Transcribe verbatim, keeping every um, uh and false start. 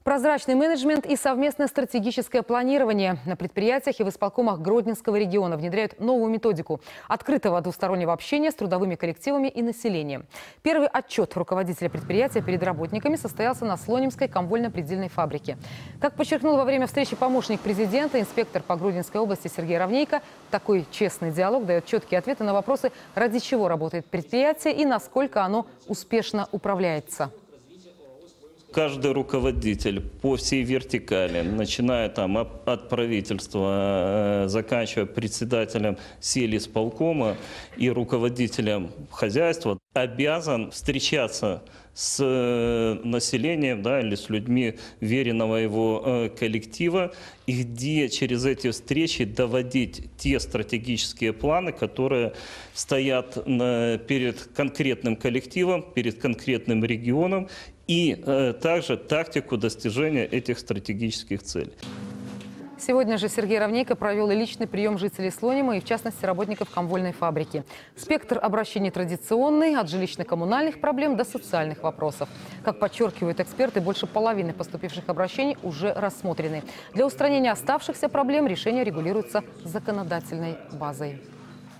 Прозрачный менеджмент и совместное стратегическое планирование. На предприятиях и в исполкомах Гродненского региона внедряют новую методику открытого двустороннего общения с трудовыми коллективами и населением. Первый отчет руководителя предприятия перед работниками состоялся на Слонимской комвольно-предельной фабрике. Как подчеркнул во время встречи помощник президента, инспектор по Гродненской области Сергей Равнейко, такой честный диалог дает четкие ответы на вопросы, ради чего работает предприятие и насколько оно успешно управляется. Каждый руководитель по всей вертикали, начиная там от правительства, заканчивая председателем сельисполкома и руководителем хозяйства, обязан встречаться с населением, да, или с людьми веренного его коллектива, и где через эти встречи доводить те стратегические планы, которые стоят на, перед конкретным коллективом, перед конкретным регионом, и э, также тактику достижения этих стратегических целей. Сегодня же Сергей Равнейко провел и личный прием жителей Слонима, и в частности работников комвольной фабрики. Спектр обращений традиционный, от жилищно-коммунальных проблем до социальных вопросов. Как подчеркивают эксперты, больше половины поступивших обращений уже рассмотрены. Для устранения оставшихся проблем решения регулируются законодательной базой.